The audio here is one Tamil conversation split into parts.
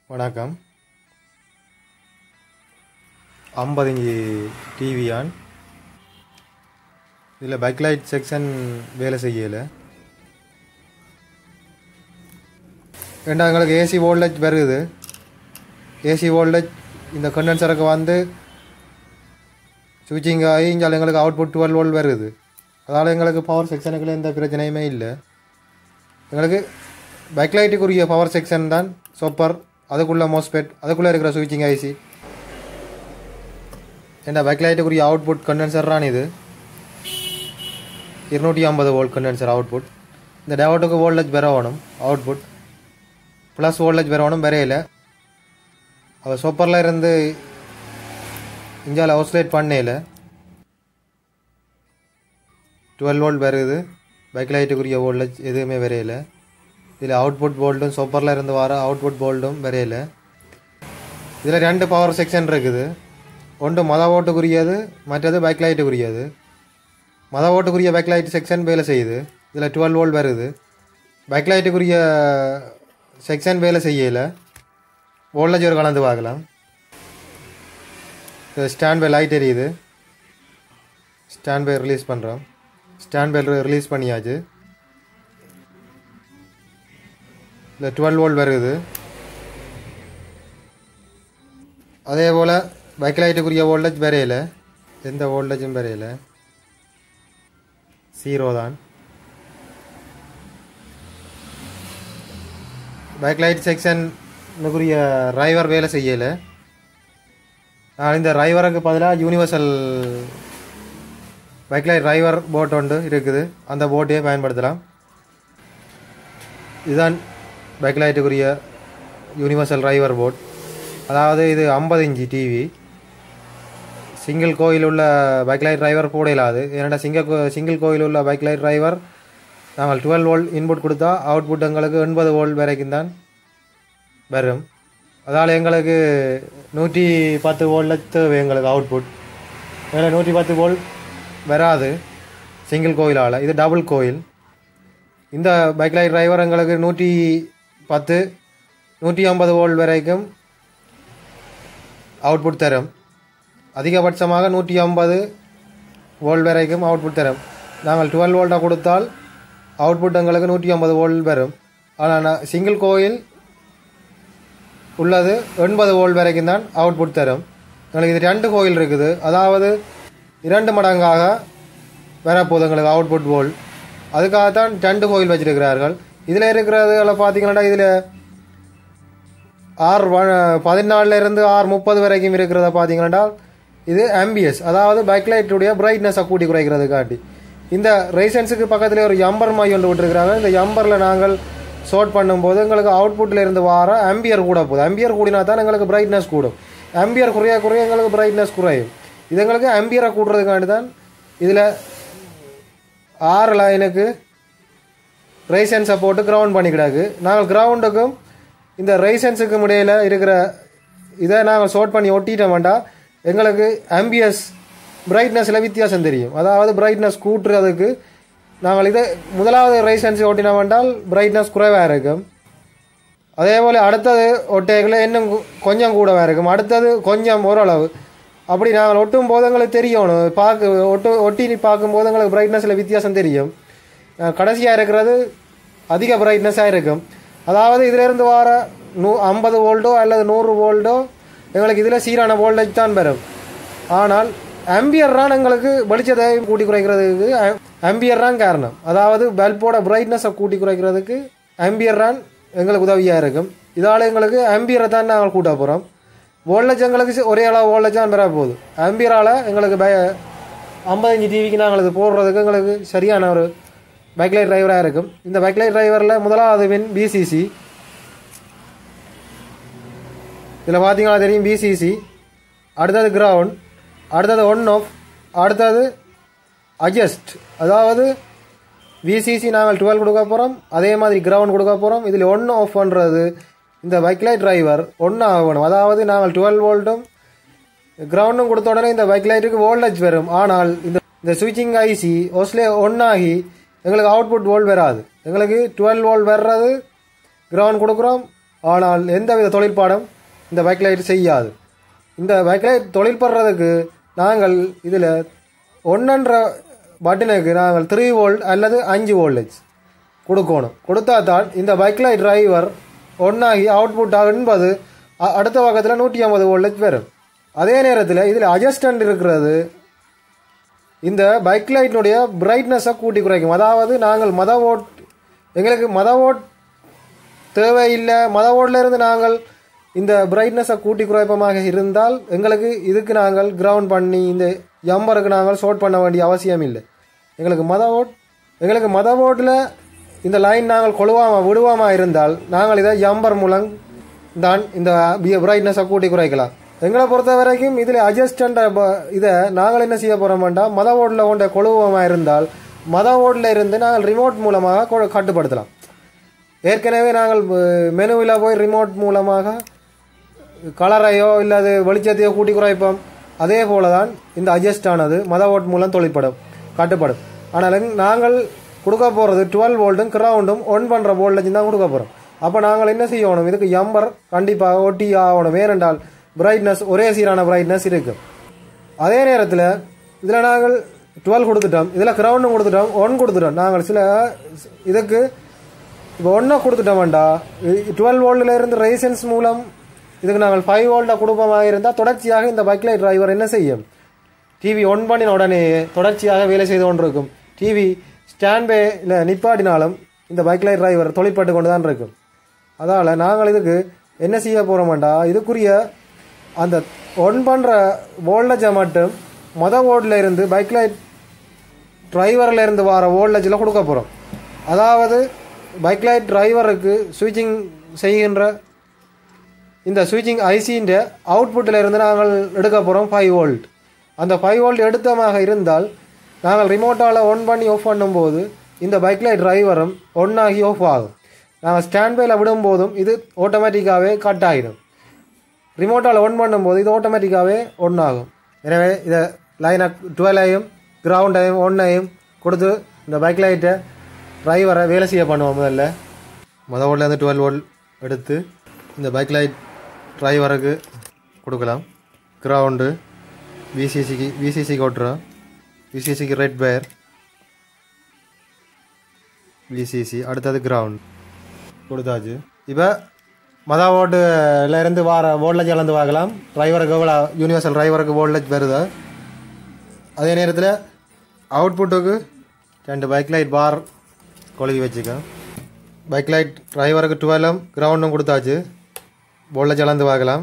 வணக்கம். 50 இன்ச் டிவி ஆன். இதில் பேக்லைட் செக்ஷன் வேலை செய்யலை. ரெண்டாவது எங்களுக்கு ஏசி வோல்டேஜ் வருது. ஏசி வோல்டேஜ் இந்த கண்டென்சருக்கு வந்து ஸ்விட்சிங் ஆகி இங்கே எங்களுக்கு அவுட்புட் 12 வோல்ட் வருது. அதனால் எங்களுக்கு பவர் செக்ஷனுக்குள்ள எந்த பிரச்சனையுமே இல்லை. எங்களுக்கு பேக்லைட்டுக்குரிய பவர் செக்ஷன் தான் சூப்பர். அதுக்குள்ளே மோஸ்பெட், அதுக்குள்ளே இருக்கிற ஸ்விட்சிங் ஐசி. ஏன்னா பேக்லைட்டுக்குரிய அவுட்புட் கண்டென்சர் தான் இது. 250 வோல்ட் கண்டென்சர் அவுட்புட். இந்த டயோட்டுக்கு வோல்டேஜ் வரணும், அவுட்புட் ப்ளஸ் வோல்டேஜ் வரணும். வரையில் அவள் சூப்பரில் இருந்து இந்தியாவில் ஆசிலேட் பண்ணையில் 12 வோல்ட் வருது. பேக்லைட்டுக்குரிய வோல்டேஜ் எதுவுமே வரையில். இதில் அவுட்புட் போல்ட்டும் சூப்பரில் இருந்து வர அவுட்புட் போல்ட்டும் வரையில். இதில் 2 பவர் செக்ஷன் இருக்குது. ஒன்று மத ஓட்டுக்குரியது, மற்றது பேக்லைட்டுக்குரியது. மத ஓட்டுக்குரிய பேக்லைட் செக்ஷன் வேலை செய்யுது. இதில் 12 வோல்ட் வருது. பேக்லைட்டுக்குரிய செக்ஷன் வேலை செய்யலை. வோல்டேஜ் ஒரு கலந்து பார்க்கலாம். ஸ்டாண்ட் பை லைட் எரியுது. ஸ்டாண்ட் பை ரிலீஸ் பண்ணுறோம். ஸ்டாண்ட் பை ரிலீஸ் பண்ணியாச்சு. இல்லை 12 வோல்ட் வருது. அதே போல் பேக்லைட்டுக்குரிய வோல்டேஜ் வரையில் எந்த வோல்டேஜும் வரையில் 0 தான். பேக்லைட் செக்ஷனுக்குரிய டிரைவர் வேலை செய்யலை. இந்த டிரைவருக்கு பதிலாக யூனிவர்சல் பேக்லைட் டிரைவர் போட் ஒன்று இருக்குது. அந்த போட்டையே பயன்படுத்தலாம். இதுதான் பேக்லைட்டுக்குரிய யூனிவர்சல் டிரைவர் போர்ட். அதாவது இது 50 இன்ச் டிவி. சிங்கிள் கோயில் உள்ள பேக்லைட் டிரைவர் போட இல்லாது. ஏன்னா சிங்கிள் கோயில் உள்ள பேக்லைட் டிரைவர் நாங்கள் 12 வோல்ட் இன்புட் கொடுத்தா அவுட்புட் எங்களுக்கு 80 வோல்ட் வரைக்கும் தான் வரும். அதால் எங்களுக்கு 110 வோல்ட் தேவை எங்களுக்கு அவுட்புட். ஏன்னா 110 வோல்ட் வராது சிங்கிள் கோயிலால். இது டபுள் கோயில். இந்த பேக்லைட் டிரைவர் எங்களுக்கு 110 150 வோல்ட் வரைக்கும் அவுட்புட் தரும். அதிகபட்சமாக 150 வோல்ட் வரைக்கும் அவுட்புட் தரும். நாங்கள் 12 வோல்ட்டாக கொடுத்தால் அவுட்புட் எங்களுக்கு 150 வோல்ட் வரும். ஆனால் சிங்கிள் கோயில் உள்ளது 80 வோல்ட் வரைக்கும் தான் அவுட்புட் தரும். எங்களுக்கு இது 2 கோயில் இருக்குது. அதாவது 2 மடங்காக வரப்போகுது எங்களுக்கு அவுட்புட் வோல்ட். அதுக்காகத்தான் 2 கோயில் வச்சிருக்கிறார்கள். இதில் இருக்கிறதுல பார்த்தீங்கன்னா இதில் R14 R30 வரைக்கும் இருக்கிறத பார்த்தீங்கன்னா இது ஆம்பியஸ். அதாவது பேக்லைட்டுடைய பிரைட்னஸை கூட்டி குறைக்கிறதுக்காட்டி இந்த ரைசன்ஸுக்கு பக்கத்தில் ஒரு எம்பர் மை ஒன்று விட்டுருக்கிறாங்க. இந்த எம்பரில் நாங்கள் ஷார்ட் பண்ணும்போது எங்களுக்கு அவுட்புட்டில் இருந்து வர ஆம்பியர் கூட போகுது. ஆம்பியர் கூடினா தான் எங்களுக்கு பிரைட்னஸ் கூடும். ஆம்பியர் குறைய குறைய எங்களுக்கு பிரைட்னஸ் குறையும். இது எங்களுக்கு ஆம்பியரை கூட்டுறதுக்காண்டி தான் இதில் 6 லைனுக்கு ரைசன்ஸை போட்டு கிரவுண்ட் பண்ணிக்கிடாது. நாங்கள் கிரவுண்டுக்கும் இந்த ரைசன்ஸுக்கும் இடையில் இருக்கிற இதை நாங்கள் ஷார்ட் பண்ணி ஒட்டிட்டோம் வேண்டாம். எங்களுக்கு ஆம்பியஸ் பிரைட்னஸில் வித்தியாசம் தெரியும். அதாவது பிரைட்னஸ் கூட்டுறதுக்கு நாங்கள் இதை முதலாவது ரைசன்ஸை ஒட்டினா வேண்டால் பிரைட்னஸ் குறைவாக இருக்கும். அதே போல் அடுத்தது ஒட்டைகளை இன்னும் கொஞ்சம் கூடவாக இருக்கும். அடுத்தது கொஞ்சம் ஓரளவு. அப்படி நாங்கள் ஒட்டும் போது எங்களுக்கு தெரியணும். ஒட்டி பார்க்கும்போது எங்களுக்கு பிரைட்னஸில் வித்தியாசம் தெரியும். கடைசியாக இருக்கிறது அதிக பிரைட்னஸாக இருக்கும். அதாவது இதிலிருந்து வர 50 வோல்ட்டோ அல்லது 100 வோல்ட்டோ எங்களுக்கு இதில் சீரான வோல்டேஜ் தான் வரும். ஆனால் ஆம்பியர் ரான் எங்களுக்கு வெளிச்சத்தை கூட்டி குறைக்கிறதுக்கு ஆம்பியர் ரான் காரணம். அதாவது பல்போட பிரைட்னஸை கூட்டி குறைக்கிறதுக்கு ஆம்பியர் ரான் எங்களுக்கு உதவியாக இருக்கும். இதால் எங்களுக்கு ஆம்பியரை தான் நாங்கள் கூட்ட போகிறோம். வோல்டேஜ் எங்களுக்கு ஒரே அளவு வோல்டேஜ் தான் பெற போகுது. ஆம்பியரால் எங்களுக்கு 50 இன்ச் டிவிக்கு நாங்கள் இது போடுறதுக்கு எங்களுக்கு சரியான ஒரு பேக்லைட் டிரைவராக இருக்கும். இந்த பேக்லைட் டிரைவரில் முதலாவது பின் பிசிசி. இதில் பார்த்தீங்கன்னா தெரியும் பிசிசி. அடுத்தது கிரவுண்ட், அடுத்தது ஒன் ஆஃப், அடுத்தது அட்ஜஸ்ட். அதாவது விசிசி நாங்கள் 12 கொடுக்க போகிறோம். அதே மாதிரி கிரவுண்ட் கொடுக்க போகிறோம். இதில் ஒன் ஆஃப் பண்ணுறது இந்த பேக்லைட் டிரைவர் ஒன்று ஆகணும். அதாவது நாங்கள் 12 வோல்ட்டும் கிரவுண்டும் கொடுத்த உடனே இந்த பேக்லைட்டுக்கு வோல்டேஜ் வரும். ஆனால் இந்த ஸ்விட்சிங் ஐசி ஓஸ்லே ஒன்றாகி எங்களுக்கு அவுட்புட் வோல்ட் வராது. எங்களுக்கு 12 வோல்ட் வர்றது கிரவுண்ட் கொடுக்குறோம். ஆனால் எந்தவித தொழிற்பாடும் இந்த பைக்லைட் செய்யாது. இந்த பைக்லைட் தொழிற்படுறதுக்கு நாங்கள் இதில் 1.5 பட்டனுக்கு நாங்கள் 3 வோல்ட் அல்லது 5 வோல்டேஜ் கொடுக்கணும். கொடுத்தா தான் இந்த பைக்லைட் டிரைவர் ஒன்றாகி அவுட்புட்டாக என்பது அடுத்த பக்கத்தில் 150 வோல்டேஜ் வரும். அதே நேரத்தில் இதில் அட்ஜஸ்டன்ட் இருக்கிறது இந்த பைக்லைட்டினுடைய பிரைட்னஸை கூட்டி குறைக்கும். அதாவது நாங்கள் எங்களுக்கு மதவோட் தேவையில்லை, மதவோட்லேருந்து நாங்கள் இந்த பிரைட்னஸை கூட்டி குறைப்பமாக இருந்தால் இதுக்கு நாங்கள் கிரவுண்ட் பண்ணி இந்த ஜம்பருக்கு நாங்கள் ஷார்ட் பண்ண வேண்டிய அவசியம் இல்லை. எங்களுக்கு மதவோட்டில் இந்த லைன் நாங்கள் விடுவாமல் இருந்தால் நாங்கள் இதை ஜம்பர் மூலம் தான் இந்த பிரைட்னஸை கூட்டி குறைக்கலாம். எங்களை பொறுத்த வரைக்கும் இதில் அட்ஜஸ்டன்ட் இதை நாங்கள் என்ன செய்ய போகிறோம்டா, மதவோட்டில் கொண்ட கொழுவமாக இருந்தால் மதவோட்டில் இருந்து நாங்கள் ரிமோட் மூலமாக கட்டுப்படுத்தலாம். ஏற்கனவே நாங்கள் மெனுவில் போய் ரிமோட் மூலமாக கலரையோ இல்லாது வெளிச்சத்தையோ கூட்டி குறைப்போம். அதே போல தான் இந்த அட்ஜஸ்ட் ஆனது மதவோட் மூலம் கட்டுப்படும். ஆனால் நாங்கள் கொடுக்க போகிறது 12 வோல்ட்டும் கிரவுண்டும் ஒன் பண்ணுற வோல்டேஜ் தான் கொடுக்க போகிறோம். அப்போ நாங்கள் என்ன செய்யணும், இதுக்கு ஜம்பர் கண்டிப்பாக ஒட்டி ஆகணும். ஏனென்றால் பிரைட்னஸ் ஒரே சீரான பிரைட்னஸ் இருக்குது. அதே நேரத்தில் இதில் நாங்கள் 12 கொடுத்துட்டோம், இதில் கிரவுண்டும் கொடுத்துட்டோம், 1 கொடுத்துட்டோம். நாங்கள் இதுக்கு இப்போ 1 கொடுத்துட்டோம்டா 12 வோல்ட்டில் இருந்து ரெசிஸ்டன்ஸ் மூலம் இதுக்கு நாங்கள் 5 வோல்ட்டாக கொடுப்பமாக இருந்தால் தொடர்ச்சியாக இந்த பைக்லைட் டிரைவர் என்ன செய்யும், டிவி ஒன் பண்ணின உடனே தொடர்ச்சியாக வேலை செய்து கொண்டிருக்கும். டிவி ஸ்டாண்ட்பேயில் நிப்பாட்டினாலும் இந்த பைக்லைட் டிரைவர் தொழிற்பட்டு கொண்டு தான் இருக்கும். அதால் நாங்கள் இதுக்கு என்ன செய்ய போகிறோம்டா, இதுக்குரிய அந்த ஒன் பண்ணுற வோல்டேஜை மட்டும் வோல்ட்டில் இருந்து பைக்லைட் டிரைவரில் இருந்து வர வோல்டேஜில் கொடுக்க போகிறோம். அதாவது பைக்லைட் டிரைவருக்கு ஸ்விட்சிங் செய்கின்ற இந்த ஸ்விட்சிங் ஐசின்ற அவுட்புட்டில் இருந்து நாங்கள் எடுக்க போகிறோம் 5 வோல்ட். அந்த 5 வோல்ட் எடுத்தமாக இருந்தால் நாங்கள் ரிமோட்டால் ஒன் பண்ணி ஆஃப் பண்ணும்போது இந்த பைக்லைட் டிரைவரும் ஒன்னாகி ஆஃப் ஆகும். நாங்கள் ஸ்டாண்ட்பையில் விடும்போதும் இது ஆட்டோமேட்டிக்காகவே கட் ஆகிடும். ரிமோட்டால் ஒன் பண்ணும்போது இது ஆட்டோமேட்டிக்காகவே ஒன் ஆகும். எனவே இதை லைனை 12ஐயும் கிரவுண்டையும் 1ஐயும் கொடுத்து இந்த பைக்லைட்டை டிரைவரை வேலை செய்ய பண்ணுவோம். முதல்லேருந்து 12 வோல்ட் எடுத்து இந்த பைக்லைட் டிரைவருக்கு கொடுக்கலாம். கிரவுண்டு விசிசிக்கு ஓட்டுறோம். விசிசிக்கு ரெட் வயர் விசிசி, அடுத்தது கிரவுண்ட் கொடுத்தாச்சு. இப்போ வோல்ட்டில் இருந்து வர வோல்டேஜ் அளந்து பார்க்கலாம். டிரைவருக்கு எவ்வளோ யூனிவர்சல் டிரைவருக்கு வோல்டேஜ் வருது. அதே நேரத்தில் அவுட்புட்டுக்கு 2 பைக்லைட் பார் கொழுவி வச்சுக்க. பைக்லைட் டிரைவருக்கு 12 கிரவுண்டும் கொடுத்தாச்சு. வோல்டேஜ் அளந்து பார்க்கலாம்.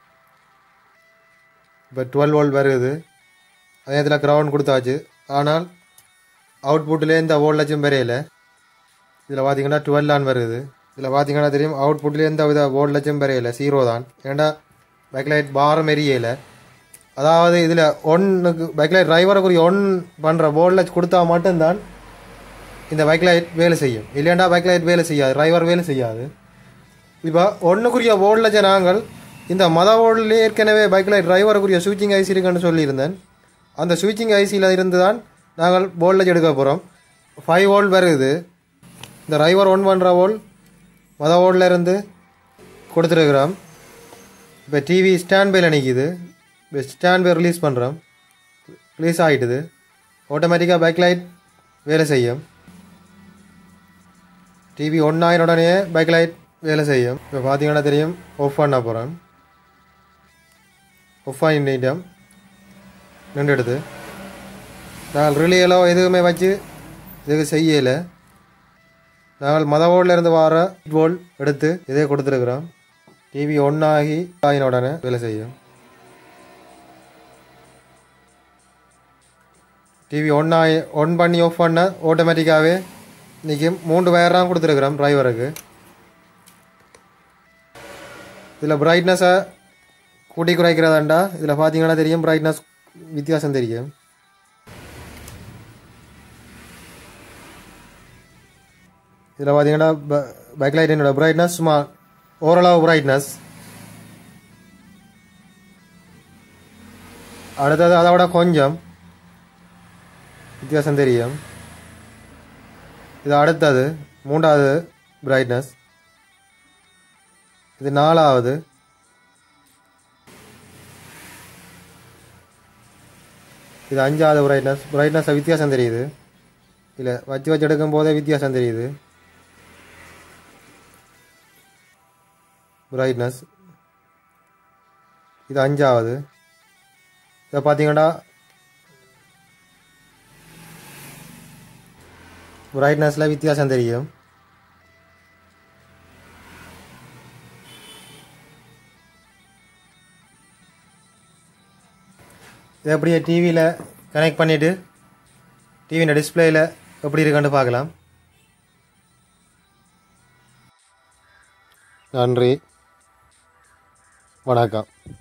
இப்போ 12 வோல்ட் வருது. அதே நேரத்தில் கிரவுண்ட் கொடுத்தாச்சு. ஆனால் அவுட்புட்டில் எந்த வோல்டேஜும் வரையில. இதில் பார்த்தீங்கன்னா 12 வருது. இதில் பார்த்தீங்கன்னா தெரியும் அவுட்புட்டில் எந்த வித வோல்டேஜும் வரையில, 0 தான். ஏன்னா பைக்லைட் பாரம் எரியலை. அதாவது இதில் பைக்லைட் டிரைவருக்குரிய ஒன் பண்ணுற வோல்டேஜ் கொடுத்தா மட்டும்தான் இந்த பைக்லைட் வேலை செய்யும். இல்லையாண்டா பைக்லைட் வேலை செய்யாது, டிரைவர் வேலை செய்யாது. இப்போ ஒன்றுக்குரிய வோல்டேஜை நாங்கள் இந்த வோல்ட்லேயே ஏற்கனவே பைக்லைட் டிரைவருக்குரிய ஸ்விட்சிங் ஐசி இருக்குன்னு சொல்லியிருந்தேன். அந்த ஸ்விட்சிங் ஐசியில் இருந்து தான் நாங்கள் வோல்டேஜ் எடுக்க போகிறோம். 5 வோல்ட் வருது. இந்த டிரைவர் ஒன் பண்ணுற வோல்ட் வோல்ட்டில் இருந்து கொடுத்துருக்குறோம். இப்போ டிவி ஸ்டாண்ட்பையில் நிற்கிது. இப்போ ஸ்டாண்ட்பை ரிலீஸ் பண்ணுறோம். ரிலீஸ் ஆகிட்டுது. ஆட்டோமேட்டிக்காக பைக்லைட் வேலை செய்யும். டிவி ஒன் ஆகின உடனே பைக்லைட் வேலை செய்யும். இப்போ பார்த்தீங்கன்னா தெரியும் ஆஃப் பண்ண போகிறோம். ஆஃப் பண்ணிட்டோம். நின்று எடுத்து நாங்கள் ரிலேயலோ எதுவுமே வச்சு இதுக்கு செய்யலை. நாங்கள் வோல்ட்டில் இருந்து வர வோல்ட் எடுத்து இதே கொடுத்துருக்குறோம். டிவி ஆகின உடனே வேலை செய்யும். டிவி ஒன் பண்ணி ஆஃப் பண்ண ஆட்டோமேட்டிக்காகவே நிற்கும். 3 வயர் தான் கொடுத்துருக்குறோம் டிரைவருக்கு. இதில் பிரைட்னஸை கூட்டி குறைக்கிறதாண்டா இதில் பார்த்தீங்கன்னா தெரியும் பிரைட்னஸ் வித்தியாசம் தெரியும். இதில் பார்த்தீங்கன்னா பைக்லைட்டினோட பிரைட்னஸ் சும்மா ஓரளவு பிரைட்னஸ். அடுத்தது அதை விட கொஞ்சம் வித்தியாசம் தெரியும். இது அடுத்தது 3வது பிரைட்னஸ். இது 4வது. இது 5வது பிரைட்னஸ் வித்தியாசம் தெரியுது. இல்லை வச்சு எடுக்கும் போதே வித்தியாசம் தெரியுது. பிரைட்னஸ் இது 5வது. இதை பார்த்தீங்கன்னா பிரைட்னஸில் வித்தியாசம் தெரியும். இதை அப்படியே டிவியில் கனெக்ட் பண்ணிவிட்டு டிவியின் டிஸ்பிளேயில் எப்படி இருக்குன்னு பார்க்கலாம். நன்றி, வணக்கம்.